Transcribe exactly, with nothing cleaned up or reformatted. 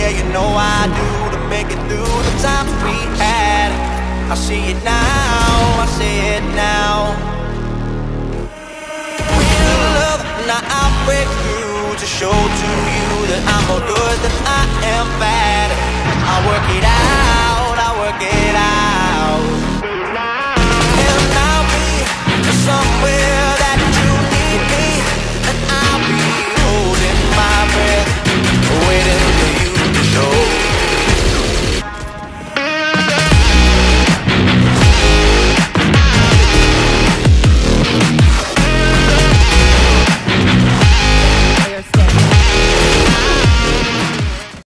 yeah, you know I do, to make it through the times we had. I see it now, I see it now. Real love, now I'll break through to show to you that I'm more good than I am